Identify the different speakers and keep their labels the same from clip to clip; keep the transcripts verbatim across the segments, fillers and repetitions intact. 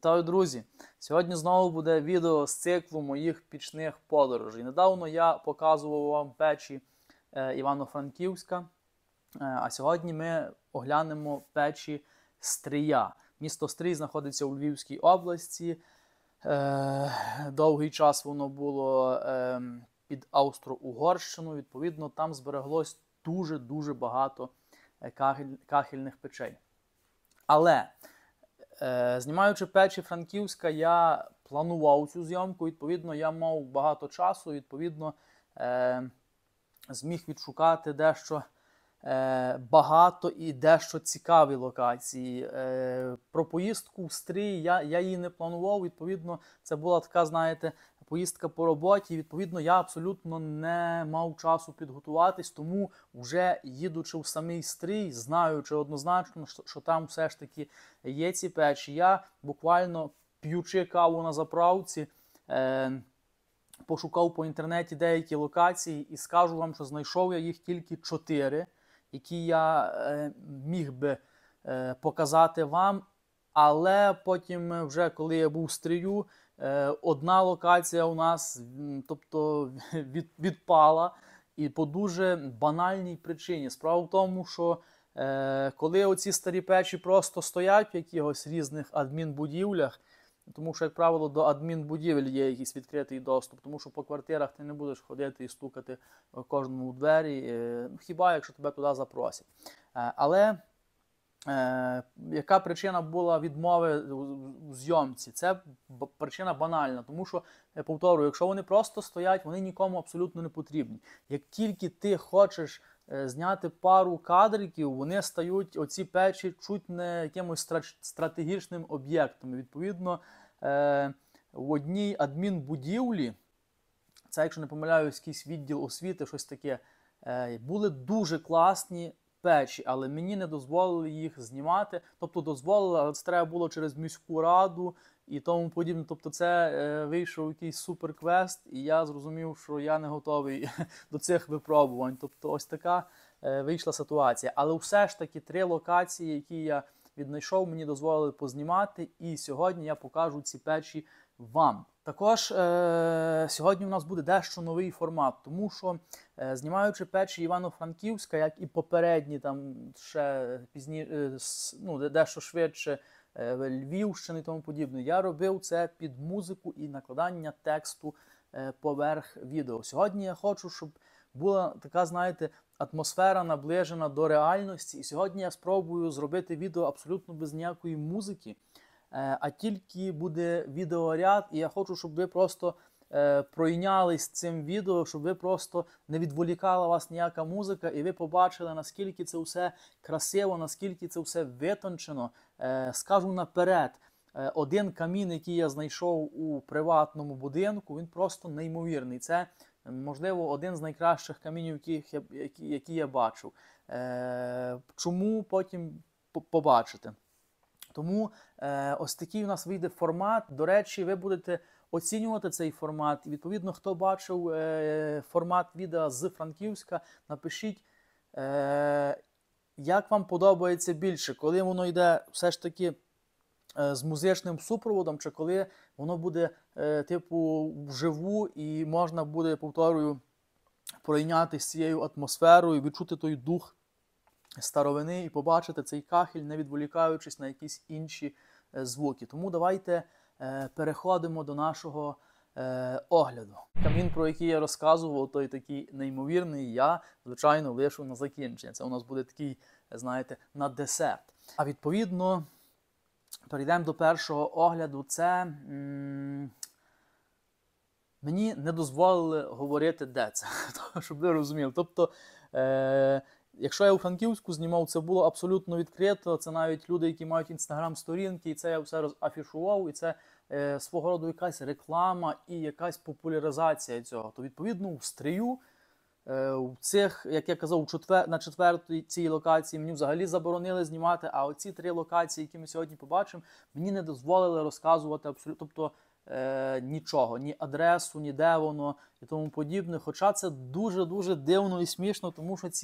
Speaker 1: Вітаю, друзі! Сьогодні знову буде відео з циклу моїх пічних подорожей. Недавно я показував вам печі е, Івано-Франківська, е, а сьогодні ми оглянемо печі Стрия. Місто Стрий знаходиться у Львівській області. Е, довгий час воно було е, під Австро-Угорщиною. Відповідно, там збереглось дуже-дуже багато кахель, кахельних печей. Але Е, знімаючи печі Франківська, я планував цю зйомку, відповідно, я мав багато часу, відповідно, е, зміг відшукати дещо е, багато і дещо цікаві локації. Е, про поїздку в Стрий я, я її не планував, відповідно, це була така, знаєте, поїздка по роботі, відповідно, я абсолютно не мав часу підготуватись, тому вже їдучи в самий Стрий, знаючи однозначно, що, що там все ж таки є ці печі, я буквально п'ючи каву на заправці, е, пошукав по інтернеті деякі локації і скажу вам, що знайшов я їх тільки чотири, які я е, міг би е, показати вам, але потім вже коли я був в Стрию, одна локація у нас, тобто, від, відпала, і по дуже банальній причині. Справа в тому, що е, коли оці старі печі просто стоять в якихось різних адмінбудівлях, тому що, як правило, до адмінбудівель є якийсь відкритий доступ, тому що по квартирах ти не будеш ходити і стукати кожному у двері, е, хіба якщо тебе туди запросять. Е, але Е, яка причина була відмови у зйомці? Це причина банальна, тому що, я повторюю, якщо вони просто стоять, вони нікому абсолютно не потрібні. Як тільки ти хочеш е, зняти пару кадриків, вони стають, оці печі, чуть не якимось стратегічним об'єктом. Відповідно, е, в одній адмінбудівлі, це, якщо не помиляюсь, якийсь відділ освіти, щось таке, е, були дуже класні печі, але мені не дозволили їх знімати, тобто дозволили, але це треба було через міську раду і тому подібне. Тобто це е, вийшов якийсь суперквест, і я зрозумів, що я не готовий до цих випробувань. Тобто ось така е, вийшла ситуація. Але все ж таки три локації, які я віднайшов, мені дозволили познімати, і сьогодні я покажу ці печі вам. Також е, сьогодні у нас буде дещо новий формат, тому що, е, знімаючи печі Івано-Франківська, як і попередні, там ще пізніше, е, ну, дещо швидше, е, Львівщини і тому подібне, я робив це під музику і накладання тексту е, поверх відео. Сьогодні я хочу, щоб була така, знаєте, атмосфера наближена до реальності, і сьогодні я спробую зробити відео абсолютно без ніякої музики, а тільки буде відеоряд, і я хочу, щоб ви просто е, пройнялись цим відео, щоб ви просто не відволікала вас ніяка музика, і ви побачили, наскільки це все красиво, наскільки це все витончено. Е, скажу наперед, е, один камін, який я знайшов у приватному будинку, він просто неймовірний. Це, можливо, один з найкращих камінів, яких я, які, які я бачив. Е, чому потім побачите? Тому е, ось такий у нас вийде формат. До речі, ви будете оцінювати цей формат. І, відповідно, хто бачив е, формат відео з Франківська, напишіть, е, як вам подобається більше, коли воно йде все ж таки е, з музичним супроводом, чи коли воно буде, е, типу, вживу і можна буде, повторюю, пройнятися цією атмосферою, відчути той дух старовини і побачити цей кахель, не відволікаючись на якісь інші е, звуки. Тому давайте е, переходимо до нашого е, огляду. Камін, про який я розказував, той такий неймовірний, я, звичайно, лишу на закінчення. Це у нас буде такий, знаєте, на десерт. А відповідно, перейдемо до першого огляду. Це м мені не дозволили говорити, де це, щоб ви розуміли. Тобто, е якщо я у Франківську знімав, це було абсолютно відкрито, це навіть люди, які мають інстаграм-сторінки, і це я все афішував, і це е, свого роду якась реклама і якась популяризація цього. То, відповідно, в Стрию, е, в цих, як я казав, четвер... на четвертій цій локації мені взагалі заборонили знімати, а оці три локації, які ми сьогодні побачимо, мені не дозволили розказувати абсолютно, тобто, е, нічого, ні адресу, ні де воно і тому подібне. Хоча це дуже-дуже дивно і смішно, тому що ці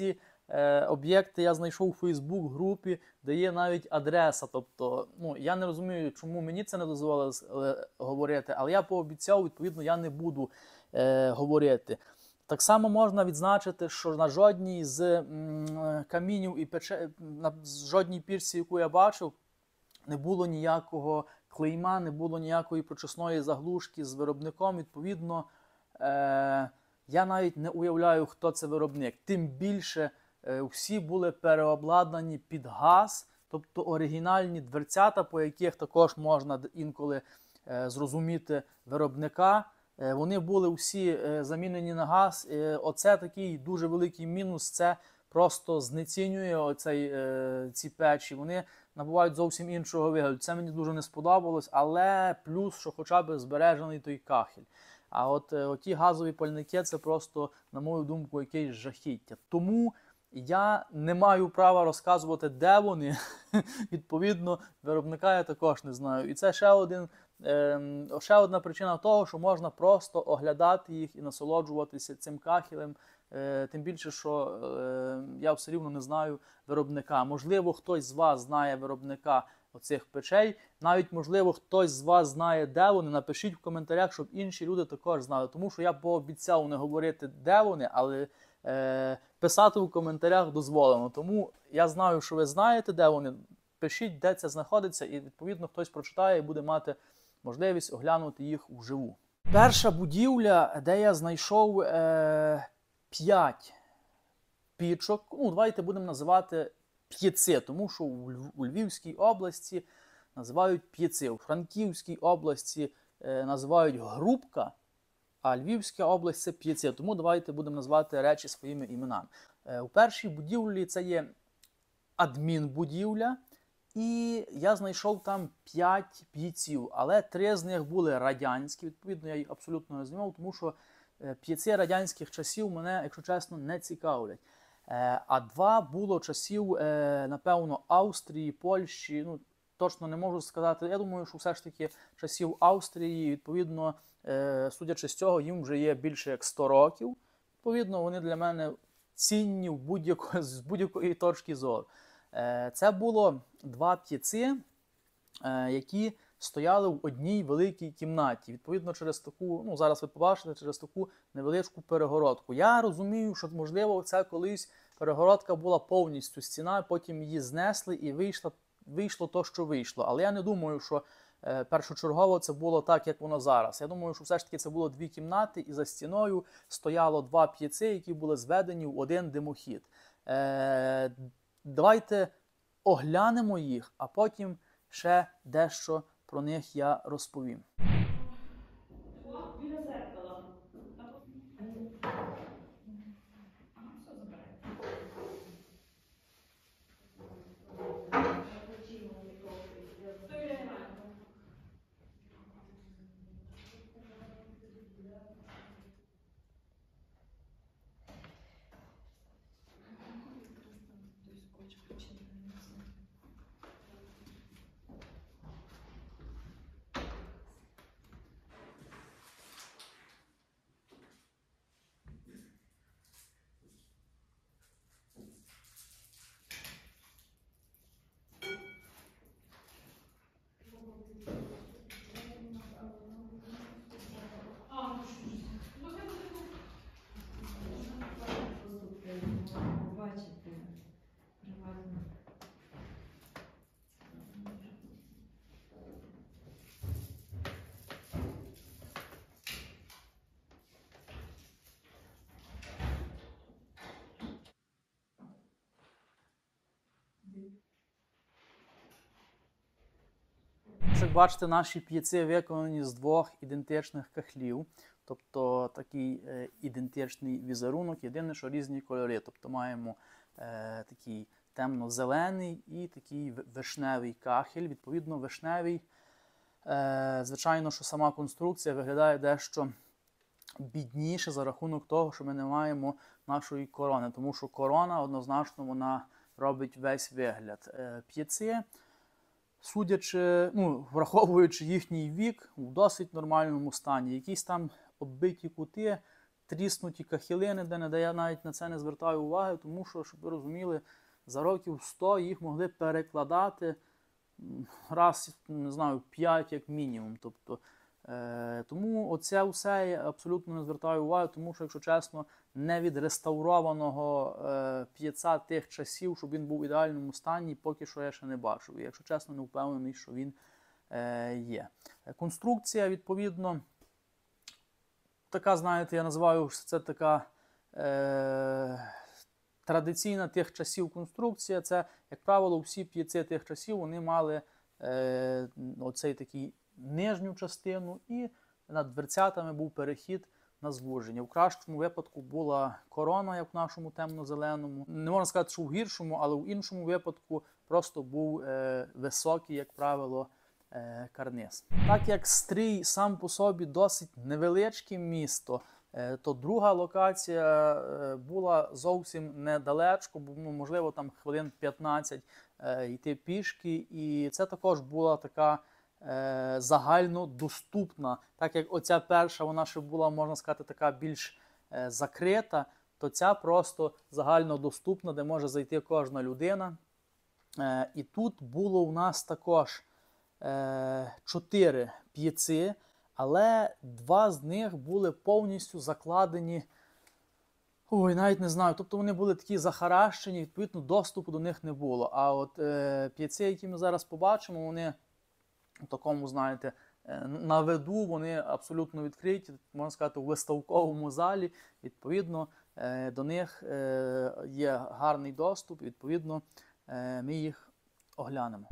Speaker 1: е, об'єкти я знайшов у Фейсбук-групі, де є навіть адреса. Тобто, ну, я не розумію, чому мені це не дозволили е, говорити, але я пообіцяв, відповідно, я не буду е, говорити. Так само можна відзначити, що на жодній з м, камінів і пече... на жодній пірсі, яку я бачив, не було ніякого клейма, не було ніякої прочисної заглушки з виробником. Відповідно, е... я навіть не уявляю, хто це виробник. Тим більше е... всі були переобладнані під газ, тобто оригінальні дверцята, по яких також можна інколи е... зрозуміти виробника. Вони були всі замінені на газ. Оце такий дуже великий мінус, це просто знецінює оцей, ці печі. Вони набувають зовсім іншого вигляду. Це мені дуже не сподобалось, але плюс, що хоча б збережений той кахель. А от оті газові пальники – це просто, на мою думку, якесь жахіття. Тому я не маю права розказувати, де вони. Відповідно, виробника я також не знаю. І це ще один Е, ще одна причина того, що можна просто оглядати їх і насолоджуватися цим кахелем, е, тим більше, що е, я все рівно не знаю виробника. Можливо, хтось з вас знає виробника оцих печей, навіть, можливо, хтось з вас знає, де вони, напишіть в коментарях, щоб інші люди також знали. Тому що я пообіцяв не говорити, де вони, але е, писати в коментарях дозволено. Тому я знаю, що ви знаєте, де вони. Пишіть, де це знаходиться, і, відповідно, хтось прочитає і буде мати можливість оглянути їх вживу. Перша будівля, де я знайшов е, п'ять пічок, ну, давайте будемо називати п'єци, тому що у, Льв, у Львівській області називають п'єци, у Франківській області е, називають грубка, а Львівська область – це п'єци, тому давайте будемо називати речі своїми іменами. Е, у першій будівлі це є адмінбудівля, і я знайшов там п'ять п'єців, але три з них були радянські, відповідно, я їх абсолютно не знімав, тому що п'єци радянських часів мене, якщо чесно, не цікавлять. А два було часів, напевно, Австрії, Польщі, ну, точно не можу сказати, я думаю, що все ж таки часів Австрії, відповідно, судячи з цього, їм вже є більше як сто років, відповідно, вони для мене цінні в будь-якої, з будь-якої точки зору. Це було два п'єци, які стояли в одній великій кімнаті. Відповідно, через таку, ну зараз ви побачите, через таку невеличку перегородку. Я розумію, що, можливо, це колись перегородка була повністю стіна, потім її знесли і вийшло, вийшло то, що вийшло. Але я не думаю, що е, першочергово це було так, як воно зараз. Я думаю, що все ж таки це було дві кімнати, і за стіною стояло два п'єци, які були зведені в один димохід. Е, Давайте оглянемо їх, а потім ще дещо про них я розповім.
Speaker 2: Біля зеркала.
Speaker 1: Як бачите, наші п'єци виконані з двох ідентичних кахлів, тобто такий е, ідентичний візерунок, єдине, що різні кольори. Тобто маємо е, такий темно-зелений і такий вишневий кахель. Відповідно, вишневий, е, звичайно, що сама конструкція виглядає дещо бідніше за рахунок того, що ми не маємо нашої корони, тому що корона однозначно вона робить весь вигляд. Е, п'єци, судячи, ну, враховуючи їхній вік, в досить нормальному стані. Якісь там оббиті кути тріснуті кахілини, де, де я навіть на це не звертаю уваги, тому що, щоб ви розуміли, за років сто їх могли перекладати раз, не знаю, п'ять як мінімум. Тобто, е, тому оце все я абсолютно не звертаю уваги, тому що, якщо чесно, не від реставрованого е, п'єца тих часів, щоб він був в ідеальному стані, поки що я ще не бачив. І, якщо чесно, не впевнений, що він е, є. Конструкція, відповідно, така, знаєте, я називаю, що це така е, традиційна тих часів конструкція. Це, як правило, всі п'єци тих часів, вони мали е, оцей такий нижню частину, і над дверцятами був перехід на звуження. В кращому випадку була корона, як в нашому темно-зеленому. Не можна сказати, що в гіршому, але в іншому випадку просто був е, високий, як правило, е, карниз. Так як Стрий сам по собі досить невеличке місто, е, то друга локація е, була зовсім недалечко, бо, ну, можливо, там хвилин п'ятнадцять е, йти пішки. І це також була така е, загальнодоступна. Так як оця перша, вона ще була, можна сказати, така більш е, закрита, то ця просто загальнодоступна, де може зайти кожна людина. Е, і тут було у нас також е, чотири п'єци, але два з них були повністю закладені, ой, навіть не знаю, тобто вони були такі захаращені, відповідно, доступу до них не було. А от е, п'єци, які ми зараз побачимо, вони в такому, знаєте, на виду, вони абсолютно відкриті, можна сказати, у виставковому залі. Відповідно, е, до них е, є гарний доступ, відповідно, е, ми їх оглянемо.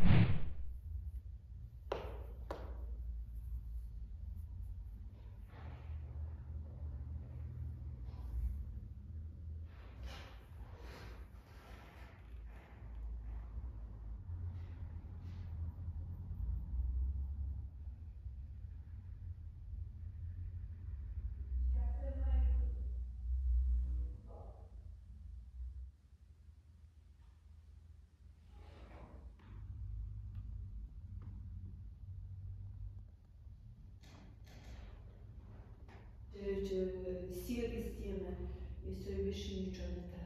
Speaker 2: Чи, чи сірі стіни, і все, і більше нічого не треба.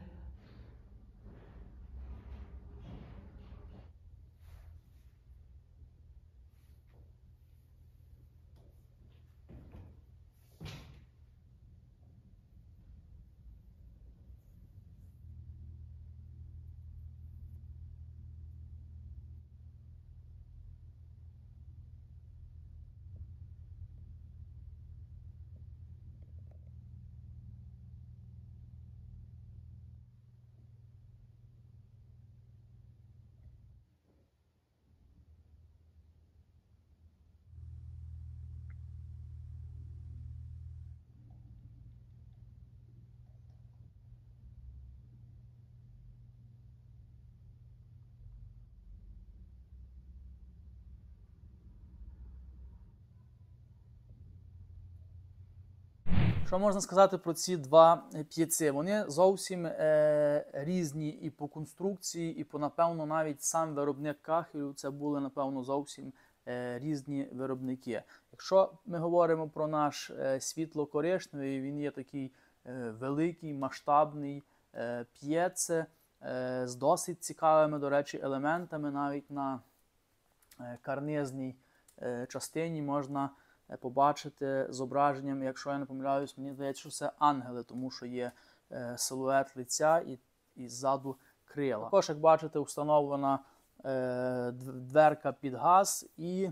Speaker 1: Що можна сказати про ці два п'єци? Вони зовсім е, різні і по конструкції, і по, напевно, навіть сам виробник кахелю, це були, напевно, зовсім е, різні виробники. Якщо ми говоримо про наш е, світло-коричневий, він є такий е, великий, масштабний е, п'єце е, з досить цікавими, до речі, елементами. Навіть на е, карнизній е, частині можна побачити зображенням, якщо я не помиляюсь, мені здається, що це ангели, тому що є е, силует лиця і, і ззаду крила. Також, як бачите, встановлена е, дверка під газ і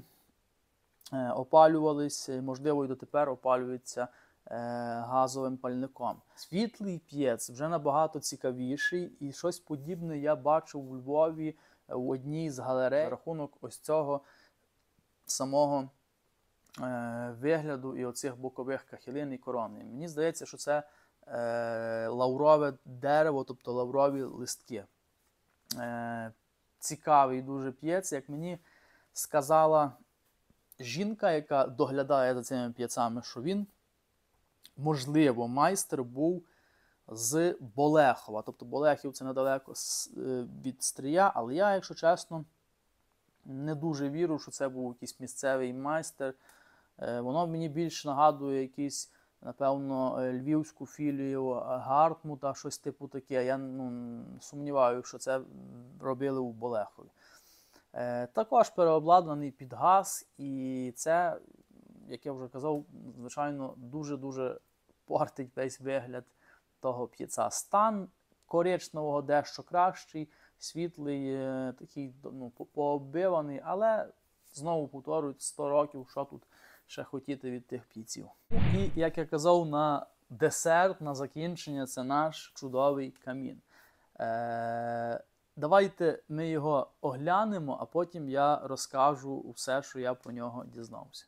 Speaker 1: е, опалювались, можливо, і дотепер опалюються е, газовим пальником. Світлий п'єц вже набагато цікавіший, і щось подібне я бачив у Львові в одній з галерей за рахунок ось цього самого вигляду і оцих бокових кахілин і корони. Мені здається, що це е, лаврове дерево, тобто лаврові листки. Е, цікавий дуже п'єц. Як мені сказала жінка, яка доглядає за цими п'єцами, що він, можливо, майстер був з Болехова. Тобто Болехів це недалеко від Стрия, але я, якщо чесно, не дуже вірю, що це був якийсь місцевий майстер. Воно мені більш нагадує якийсь напевно, львівську філію Гартмута, щось типу таке. Я ну, сумніваюся, що це робили у Болехові. Е, також переобладнаний під газ, і це, як я вже казав, звичайно, дуже-дуже портить весь вигляд того п'єца. Стан коричневого дещо кращий, світлий, е, такий ну, пооббиваний, але, знову повторюю, сто років, що тут ще хотіти від тих п'єців. І, як я казав, на десерт, на закінчення, це наш чудовий камін. Е, давайте ми його оглянемо, а потім я розкажу все, що я про нього дізнався.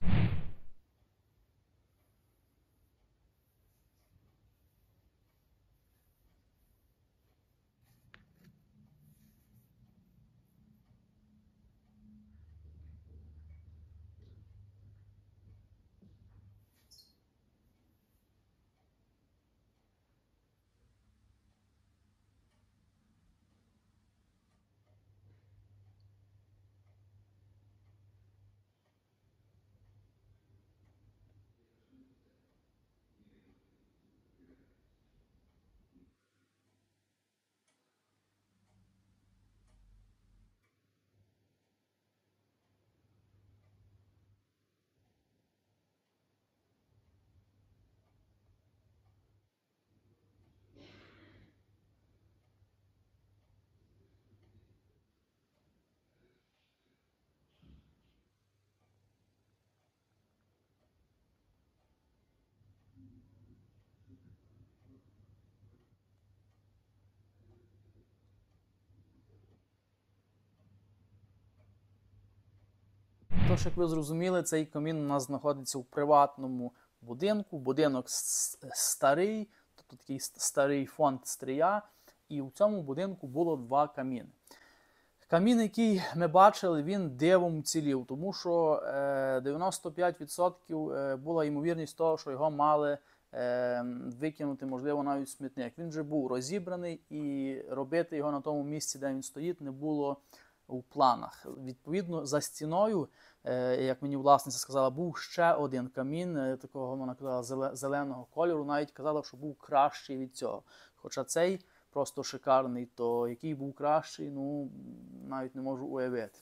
Speaker 1: Тож, як ви зрозуміли, цей камін у нас знаходиться у приватному будинку. Будинок старий, тобто такий старий фонд Стрия, і у цьому будинку було два каміни. Камін, який ми бачили, він дивом цілів, тому що дев'яносто п'ять відсотків була ймовірність того, що його мали викинути, можливо, навіть в смітник. Він вже був розібраний, і робити його на тому місці, де він стоїть, не було у планах. Відповідно, за стіною, як мені власниця сказала, був ще один камін, такого, вона казала, зеленого кольору, навіть казала, що був кращий від цього. Хоча цей просто шикарний, то який був кращий, ну, навіть не можу уявити.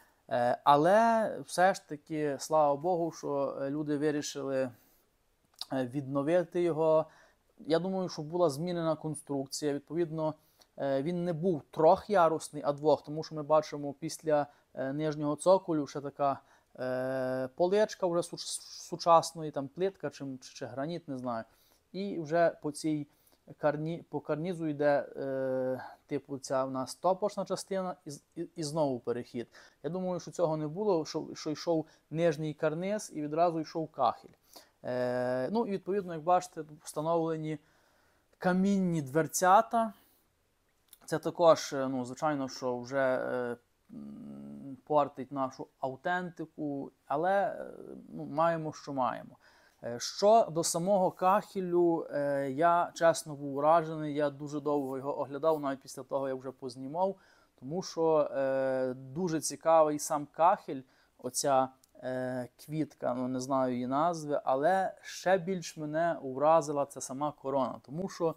Speaker 1: Але все ж таки, слава Богу, що люди вирішили відновити його. Я думаю, що була змінена конструкція, відповідно, він не був трьохярусний, а двох, тому що ми бачимо після нижнього цоколю ще така е, поличка вже сучасної, там плитка чи, чи, чи граніт, не знаю. І вже по цій карні, по карнізу йде е, типу ця в нас топочна частина і, і, і знову перехід. Я думаю, що цього не було, що, що йшов нижній карниз і відразу йшов кахель. Е, ну і відповідно, як бачите, встановлені камінні дверцята. Це також, ну, звичайно, що вже е, портить нашу автентику, але ну, маємо, що маємо. Що до самого кахелю, е, я чесно був вражений, я дуже довго його оглядав, навіть після того, як вже познімав, тому що е, дуже цікавий сам кахель, оця е, квітка, ну не знаю її назви, але ще більш мене вразила ця сама корона, тому що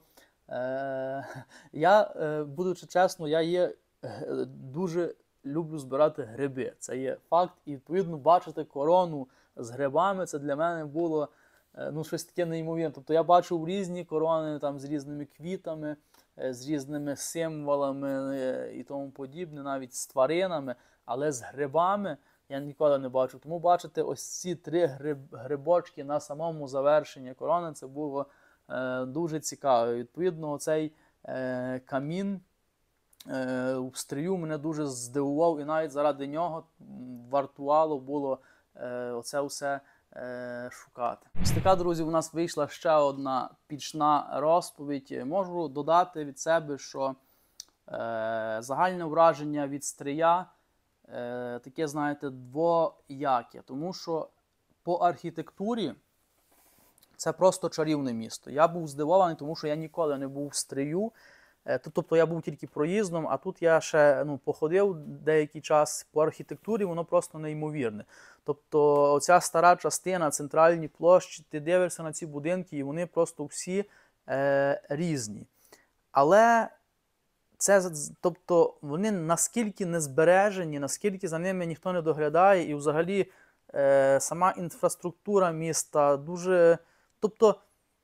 Speaker 1: Е, я, е, будучи чесно, я є е, дуже люблю збирати гриби. Це є факт. І, відповідно, бачити корону з грибами, це для мене було е, ну, щось таке неймовірне. Тобто я бачив різні корони там, з різними квітами, е, з різними символами е, і тому подібне, навіть з тваринами, але з грибами я ніколи не бачив. Тому бачити ось ці три гриб, грибочки на самому завершенні корони, це було дуже цікаво. Відповідно, цей е, камін е, в Стрию мене дуже здивував, і навіть заради нього вартувало було е, оце все е, шукати. Ось така, друзі, у нас вийшла ще одна пічна розповідь. Можу додати від себе, що е, загальне враження від Стрия е, таке, знаєте, двояке, тому що по архітектурі це просто чарівне місто. Я був здивований, тому що я ніколи не був в Стрию. Е, то- Тобто я був тільки проїздом, а тут я ще ну, походив деякий час по архітектурі, воно просто неймовірне. Тобто оця стара частина, центральні площі, ти дивишся на ці будинки, і вони просто всі е, різні. Але це, з- тобто, вони наскільки не збережені, наскільки за ними ніхто не доглядає, і взагалі е, сама інфраструктура міста дуже. Тобто,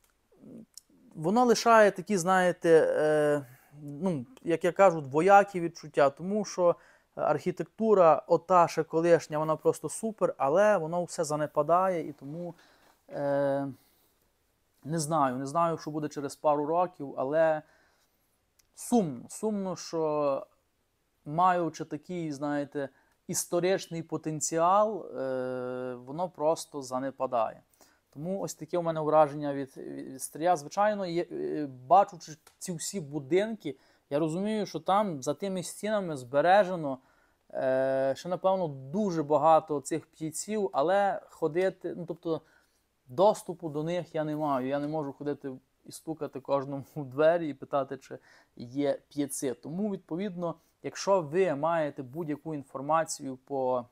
Speaker 1: воно лишає такі, знаєте, е, ну, як я кажу, двоякі відчуття, тому що архітектура, ота ще колишня, вона просто супер, але воно все занепадає, і тому е, не знаю, не знаю, що буде через пару років, але сумно, сумно, що маючи такий, знаєте, історичний потенціал, е, воно просто занепадає. Тому ось таке у мене враження від, від Стрия. Звичайно, є, е, бачучи ці всі будинки, я розумію, що там за тими стінами збережено е, ще, напевно, дуже багато цих п'єців, але ходити, ну, тобто, доступу до них я не маю. Я не можу ходити і стукати кожному у двері і питати, чи є п'єци. Тому, відповідно, якщо ви маєте будь-яку інформацію по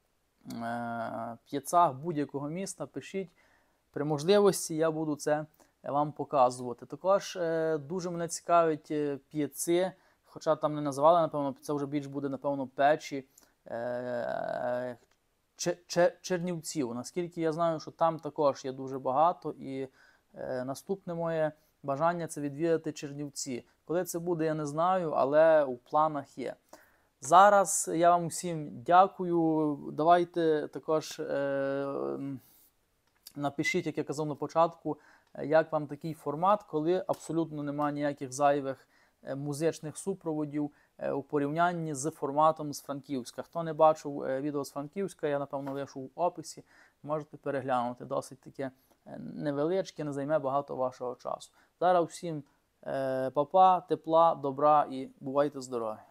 Speaker 1: е, п'єцах будь-якого міста, пишіть. При можливості я буду це вам показувати. Також е, дуже мене цікавить е, п'єци, хоча там не називали, напевно, це вже більш буде, напевно, печі е, Че- Че- Чернівців. Наскільки я знаю, що там також є дуже багато, і е, наступне моє бажання – це відвідати Чернівці. Коли це буде, я не знаю, але у планах є. Зараз я вам усім дякую. Давайте також е, напишіть, як я казав на початку, як вам такий формат, коли абсолютно немає ніяких зайвих е, музичних супроводів е, у порівнянні з форматом з Франківська. Хто не бачив е, відео з Франківська, я, напевно, лишу в описі, можете переглянути. Досить таке е, невеличке, не займе багато вашого часу. Зараз всім е, па-па, тепла, добра і бувайте здорові!